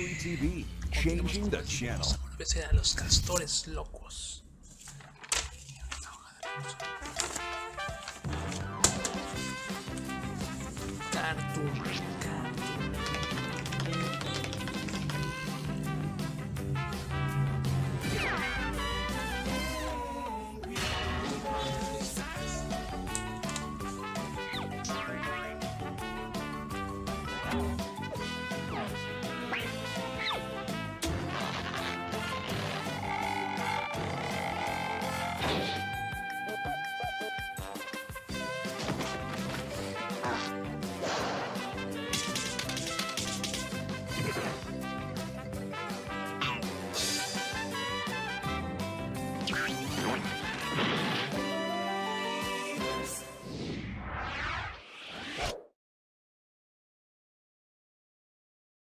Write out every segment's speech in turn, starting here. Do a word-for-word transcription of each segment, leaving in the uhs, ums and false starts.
Factory T V, changing the channel. Volverse a los castores locos. Cartoon, cartoon.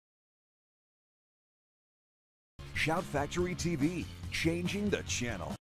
Shout Factory T V, changing the channel.